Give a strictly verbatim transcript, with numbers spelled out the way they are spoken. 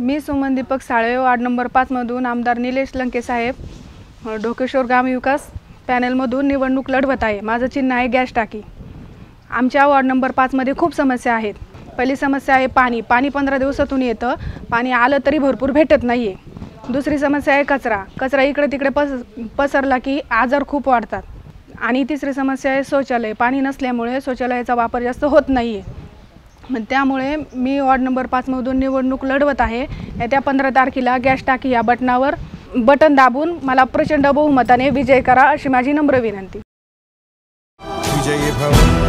मी Suman Deepak Salve, ward number पाच मधून आमदार निलेश लंके साहेब ढोकेश्वर ग्राम विकास पॅनलमधून निवडणूक लढवत आहे। माझं चिन्ह आहे गॅस टाकी। आमच्या वार्ड नंबर पाच मध्ये खूप समस्या आहेत। पहिली समस्या आहे पाणी पाणी पंधरा दिवसातून येतं, पाणी आलं तरी भरपूर भेटत नाही आहे। दुसरी समस्या आहे कचरा कचरा इकडे तिकडे पस पसरला की आजार खूप वाढतात। आणि तिसरी समस्या आहे शौचालय, पाणी नसल्यामुळे शौचालयाचा वापर जास्त होत नाही आहे। मग त्यामुळे मी वार्ड नंबर पाच मधून निवडणूक लढवत आहे। येत्या पंधरा तारखेला गॅस टाकी या बटनावर बटन दाबून मला प्रचंड बहुमताने विजय करा अशी माझी नम्र विनंती। विजयी भव।